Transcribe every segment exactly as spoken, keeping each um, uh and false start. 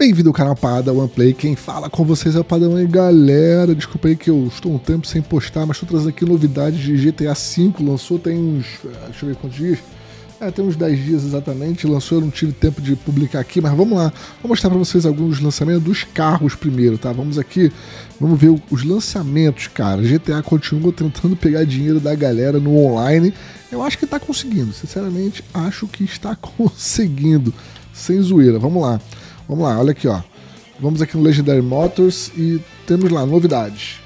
Bem-vindo ao canal Padawan Play, quem fala com vocês é o Padawan. E galera, desculpa aí que eu estou um tempo sem postar, mas estou trazendo aqui novidades de G T A cinco, lançou tem uns, deixa eu ver quantos dias, é, tem uns dez dias exatamente, lançou, eu não tive tempo de publicar aqui, mas vamos lá, vou mostrar para vocês alguns lançamentos dos carros primeiro, tá? Vamos aqui, vamos ver os lançamentos, cara. G T A continua tentando pegar dinheiro da galera no online, eu acho que está conseguindo, sinceramente, acho que está conseguindo, sem zoeira, vamos lá. Vamos lá, olha aqui, ó. Vamos aqui no Legendary Motors e temos lá novidades.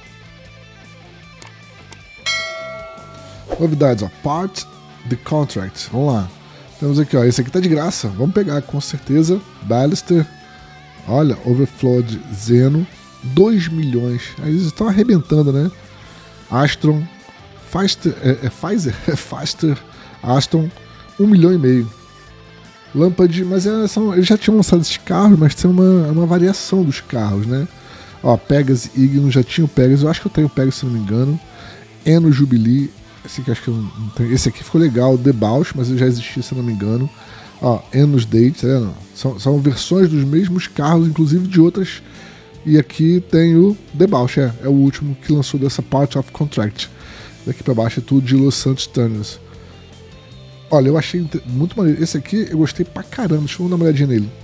Novidades, ó. Part the Contract. Vamos lá. Temos aqui, ó. Esse aqui tá de graça. Vamos pegar, com certeza. Ballister. Olha, Overflowed Zeno. dois milhões. Aí eles estão arrebentando, né? Astron. Faster. É, é Pfizer? É Faster. Aston. um milhão e meio. Lampard, mas é, são, eles já tinham lançado esses carros, mas tem uma, uma variação dos carros, né? Ó, Pegasus e Igno, já tinha o Pegasus, eu acho que eu tenho o Pegasus, se não me engano. Eno Jubilee, esse aqui acho que eu não tenho. Esse aqui ficou legal, Debauch, mas ele já existia, se não me engano. Ó, Enos Date, tá vendo? São, são versões dos mesmos carros, inclusive de outras. E aqui tem o Debauch, é, é o último que lançou dessa Part of Contract. Daqui pra baixo é tudo de Los Santos Turners. Olha, eu achei muito maneiro. Esse aqui eu gostei pra caramba. Deixa eu dar uma olhadinha nele.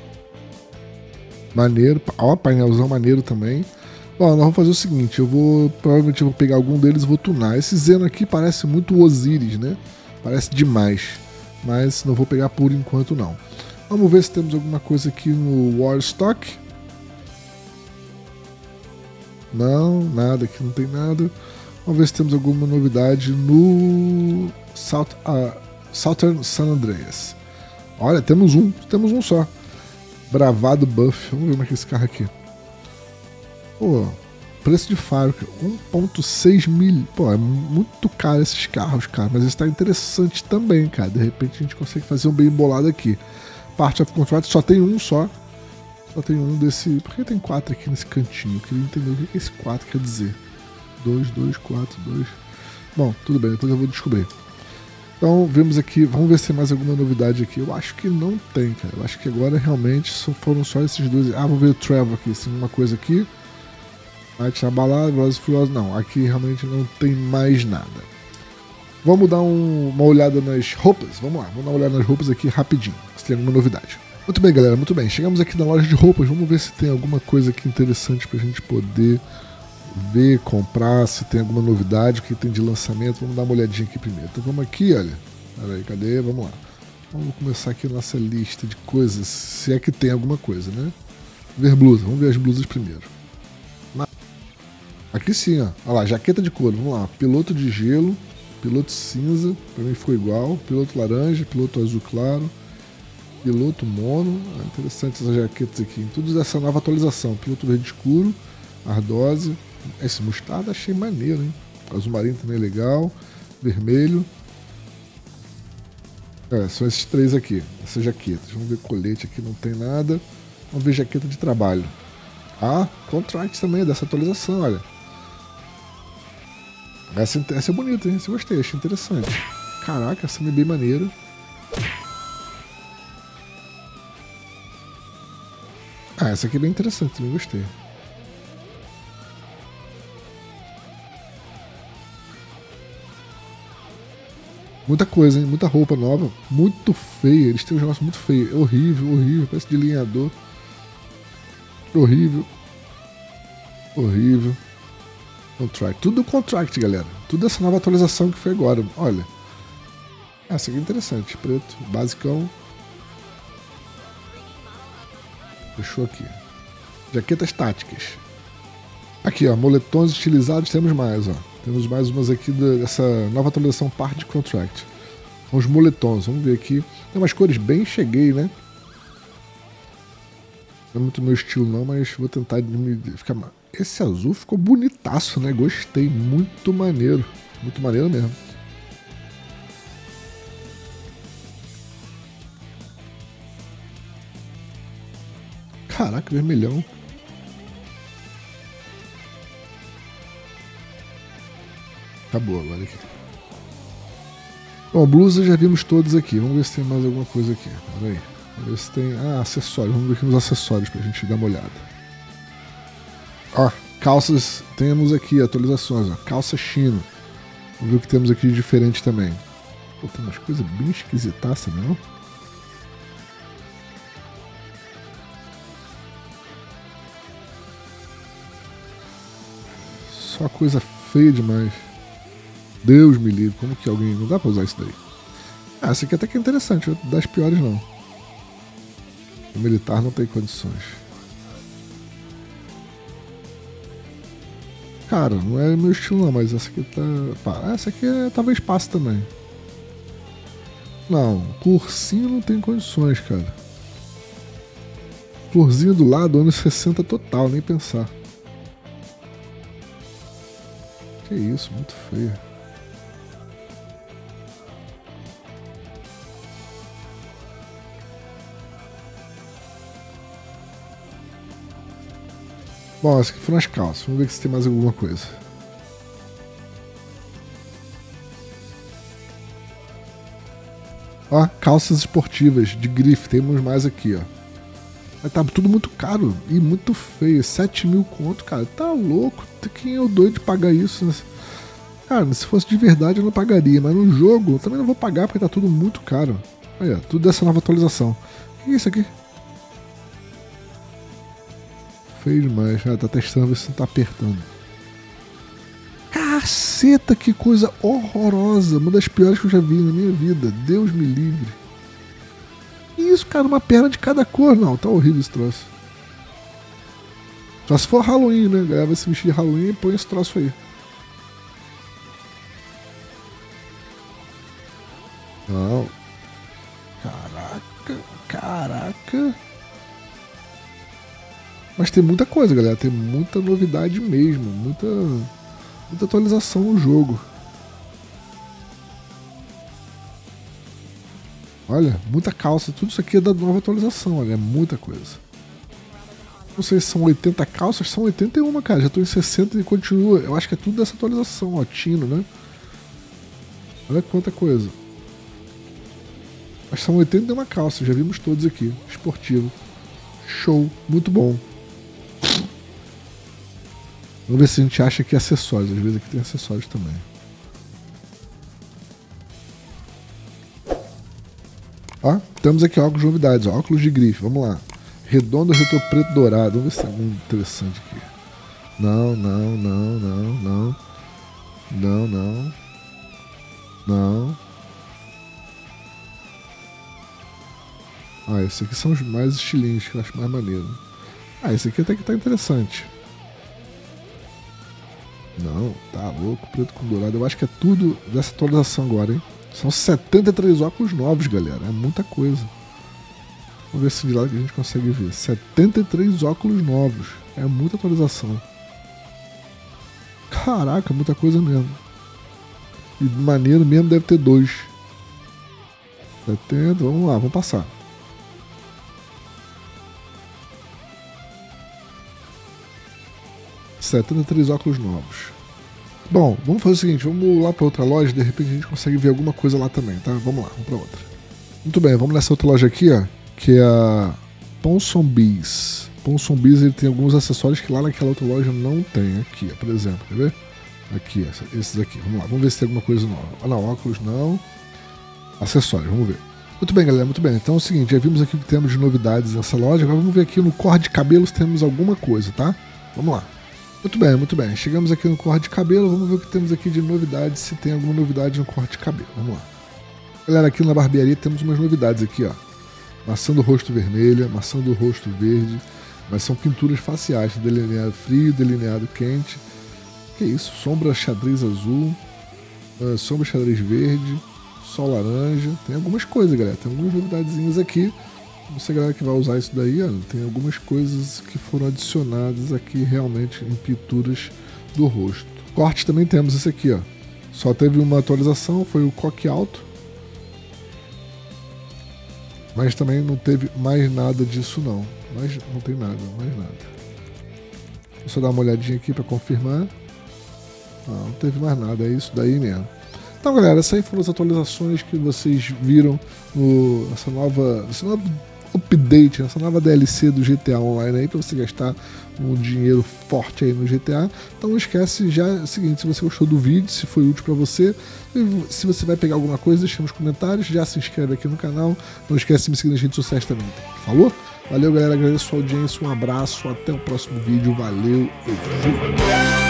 Maneiro. Ó, painelzão maneiro também. Ó, nós vamos fazer o seguinte. Eu vou, provavelmente eu vou pegar algum deles e vou tunar. Esse Zeno aqui parece muito Osiris, né? Parece demais. Mas não vou pegar por enquanto, não. Vamos ver se temos alguma coisa aqui no Warstock. Não, nada. Aqui não tem nada. Vamos ver se temos alguma novidade no South... Uh, Southern San Andreas. Olha, temos um, temos um só. Bravado Buff. Vamos ver como é que é esse carro aqui. Pô, preço de fábrica um ponto seis mil. Pô, é muito caro esses carros, cara. Mas esse tá interessante também, cara. De repente a gente consegue fazer um bem bolado aqui. Part of Contract só tem um só. Só tem um desse. Por que tem quatro aqui nesse cantinho? Eu queria entender o que esse quatro quer dizer. dois, dois, quatro, dois. Bom, tudo bem, depois eu vou descobrir. Então, vemos aqui, vamos ver se tem mais alguma novidade aqui. Eu acho que não tem, cara. Eu acho que agora realmente só foram só esses dois. Ah, vamos ver o Trevor aqui, se tem uma coisa aqui. Night na balada, Velozes e Furiosos. Não, aqui realmente não tem mais nada. Vamos dar um, uma olhada nas roupas. Vamos lá, vamos dar uma olhada nas roupas aqui rapidinho, se tem alguma novidade. Muito bem, galera, muito bem. Chegamos aqui na loja de roupas. Vamos ver se tem alguma coisa aqui interessante pra gente poder ver, comprar, se tem alguma novidade, o que tem de lançamento. Vamos dar uma olhadinha aqui primeiro. Então vamos aqui, olha. Peraí, cadê? Vamos lá. Vamos começar aqui a nossa lista de coisas, se é que tem alguma coisa, né? Ver blusa, vamos ver as blusas primeiro. Aqui sim, ó. Olha lá, jaqueta de couro, vamos lá. Piloto de gelo, piloto cinza, pra mim ficou igual. Piloto laranja, piloto azul claro, piloto mono. É interessante essas jaquetas aqui. Tudo dessa nova atualização. Piloto verde escuro, ardose. Esse mostarda achei maneiro, hein? Azul marinho também é legal. Vermelho. É, são esses três aqui. Essas jaquetas. Vamos ver colete aqui, não tem nada. Vamos ver jaqueta de trabalho. Ah, contract também, dessa atualização, olha. Essa, essa é bonita, hein? Essa eu gostei, achei interessante. Caraca, essa é bem maneira. Ah, essa aqui é bem interessante, também gostei. Muita coisa, hein? Muita roupa nova. Muito feia. Eles têm um negócio muito feio. É horrível, horrível. Parece de linhador. Horrível. Horrível. Contract. Tudo contract, galera. Tudo essa nova atualização que foi agora. Olha. Essa aqui é interessante. Preto. Basicão. Fechou aqui. Jaquetas táticas. Aqui, ó. Moletons estilizados. Temos mais, ó. Temos mais umas aqui dessa nova atualização Part de Contract. Os moletons, vamos ver aqui. Tem umas cores bem cheguei, né? Não é muito meu estilo não, mas vou tentar ficar... Esse azul ficou bonitaço, né? Gostei, muito maneiro. Muito maneiro mesmo. Caraca, vermelhão. Acabou agora aqui. Bom, blusa já vimos todos aqui. Vamos ver se tem mais alguma coisa aqui. Pera aí. Vamos ver se tem... Ah, acessórios. Vamos ver aqui nos acessórios pra gente dar uma olhada. Ó, calças. Temos aqui atualizações, ó. Calça chino. Vamos ver o que temos aqui de diferente também. Pô, tem umas coisas bem esquisitaças, não? Só coisa feia demais. Deus me livre, como que alguém... Não dá pra usar isso daí. Ah, essa aqui até que é interessante, das piores não. O militar não tem condições. Cara, não é meu estilo não, mas essa aqui tá... Pá, essa aqui é, talvez passe também. Não, cursinho não tem condições, cara. Florzinha do lado, anos sessenta total, nem pensar. Que isso, muito feio. Bom, essas aqui foram as calças. Vamos ver se tem mais alguma coisa. Ó, calças esportivas de grife. Temos mais aqui, ó. Mas tá tudo muito caro e muito feio. sete mil conto, cara. Tá louco. Quem é o doido de pagar isso? Né? Cara, se fosse de verdade eu não pagaria. Mas no jogo eu também não vou pagar porque tá tudo muito caro. Olha, tudo dessa nova atualização. O que é isso aqui? Feio demais. Ah, tá testando ver se não tá apertando. Caceta, que coisa horrorosa. Uma das piores que eu já vi na minha vida. Deus me livre. Isso, cara, uma perna de cada cor. Não, tá horrível esse troço. Só se for Halloween, né? A galera vai se vestir de Halloween e põe esse troço aí. Não. Caraca, caraca. Mas tem muita coisa, galera. Tem muita novidade mesmo. Muita, muita atualização no jogo. Olha, muita calça. Tudo isso aqui é da nova atualização. Olha, é muita coisa. Não sei se são oitenta calças. São oitenta e uma, cara. Já tô em sessenta e continua. Eu acho que é tudo dessa atualização. Ó, Tino, né? Olha quanta coisa. Mas são oitenta e uma calças. Já vimos todos aqui. Esportivo. Show. Muito bom. Vamos ver se a gente acha aqui acessórios. Às vezes aqui tem acessórios também. Ó, temos aqui óculos de novidades. Ó, óculos de grife. Vamos lá. Redondo, retrô preto, dourado. Vamos ver se tem algum interessante aqui. Não, não, não, não, não. Não, não. Não. Ah, esses aqui são os mais estilinhos, que eu acho mais maneiro. Ah, esse aqui até que tá interessante. Não, tá louco, preto com dourado. Eu acho que é tudo dessa atualização agora, hein? São setenta e três óculos novos, galera. É muita coisa. Vamos ver se de lá que a gente consegue ver. setenta e três óculos novos. É muita atualização. Caraca, muita coisa mesmo. E maneiro mesmo deve ter dois. setenta, vamos lá, vamos passar. setenta e três óculos novos. Bom, vamos fazer o seguinte, vamos lá para outra loja, de repente a gente consegue ver alguma coisa lá também, tá? Vamos lá, vamos para outra. Muito bem, vamos nessa outra loja aqui, ó, que é a Ponsonbis. Ponsonbis, ele tem alguns acessórios que lá naquela outra loja não tem. Aqui, ó, por exemplo, quer ver? Aqui, essa, esses aqui, vamos lá, vamos ver se tem alguma coisa nova. Ah, não, óculos não. Acessórios, vamos ver. Muito bem, galera, muito bem. Então é o seguinte, já vimos aqui o que temos de novidades nessa loja, agora vamos ver aqui no corte de cabelo se temos alguma coisa, tá? Vamos lá. Muito bem, muito bem. Chegamos aqui no corte de cabelo, vamos ver o que temos aqui de novidades, se tem alguma novidade no corte de cabelo. Vamos lá. Galera, aqui na barbearia temos umas novidades aqui, ó. Maçã do rosto vermelha, maçã do rosto verde, mas são pinturas faciais, delineado frio, delineado quente. Que isso? Sombra xadrez azul, uh, sombra xadrez verde, sol laranja. Tem algumas coisas, galera. Tem algumas novidadezinhas aqui. Você, galera, que vai usar isso daí, ó, tem algumas coisas que foram adicionadas aqui realmente em pinturas do rosto. Corte também temos esse aqui, ó. Só teve uma atualização, foi o coque alto. Mas também não teve mais nada disso não. Mas não tem nada, mais nada. Vou só dar uma olhadinha aqui para confirmar. Não, não teve mais nada, é isso daí mesmo. Então, galera, essas aí foram as atualizações que vocês viram no essa nova, esse novo update, nessa nova D L C do G T A Online aí, pra você gastar um dinheiro forte aí no G T A. Então não esquece já, é o seguinte, se você gostou do vídeo, se foi útil pra você, se você vai pegar alguma coisa, deixa nos comentários, já se inscreve aqui no canal, não esquece de me seguir nas redes sociais também. Falou? Valeu, galera, agradeço a sua audiência, um abraço, até o próximo vídeo, valeu e fui!